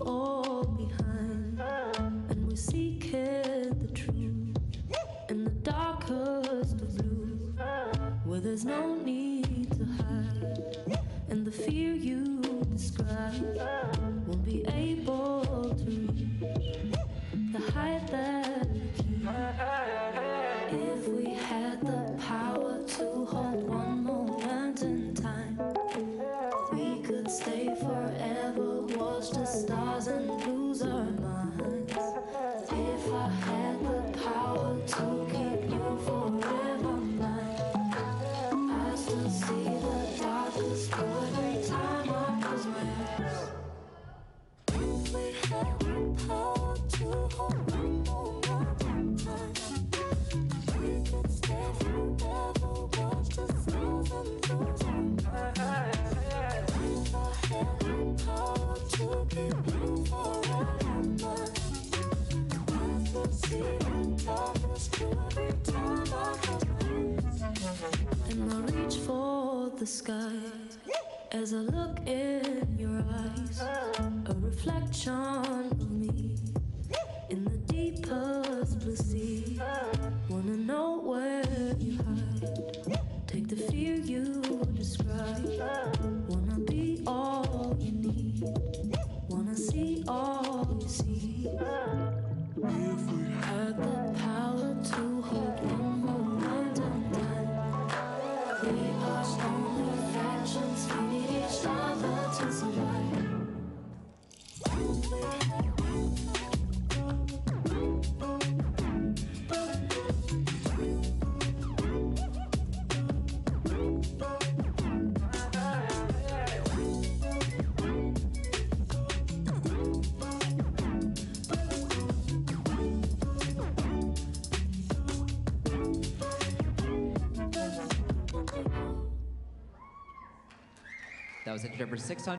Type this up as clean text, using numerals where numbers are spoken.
all behind, and we're seeking the truth in the darkest of blue, where there's no need to hide, and the fear you describe won't be able to reach the height that we keep. If we had the power to hold one moment in time, we could stay forever, watch the stars and lose our minds. If I had the power to keep you forever mine, I still see the darkest blue every time I close my eyes. If we had the power to hold one moment in time, we could stay forever, watch the stars and lose our minds. If I had the power to keep you forever mine, I still see the darkest blue every time I close my eyes. And I reach for the sky as I look in your eyes, a reflection of me in the deepest blue sea. Wanna know where you hide, take the fear you describe. Wanna be all you need, wanna see all you see. If we had the power to hold one moment in time, we are only fractions, we need each other to survive. If we had That was entry number 600.